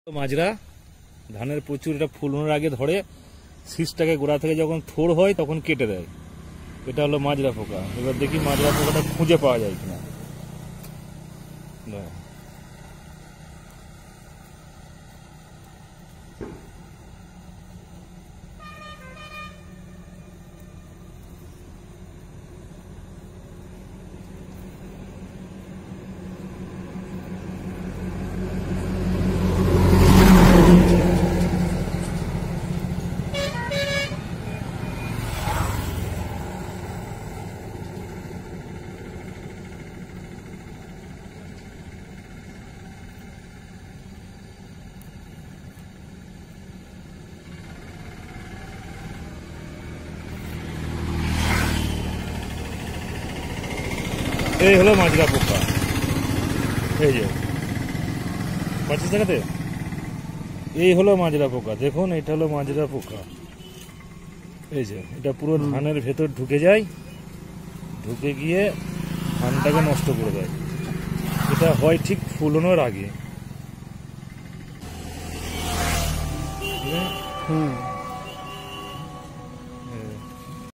মাজরা ধানের প্রচুর এটা ফুলানোর আগে ধরে শীষটাকে গোড়া থেকে যখন থোড় হয় তখন কেটে দেয়। এটা হলো মাজরা পোকা। এবার দেখি মাজরা পোকাটা খুঁজে পাওয়া যায় কিনা। এই হলো মাজরা পোকা। এই যে পাচ্ছিস দেখাতে, এই হলো মাজরা পোকা। দেখুন এটা হলো মাজরা পোকা। এই যে এটা পুরো ধানের ভেতর ঢুকে যায়, ঢুকে গিয়ে ধানটাকে নষ্ট করে দেয়। এটা হয় ঠিক ফুলানোর আগে।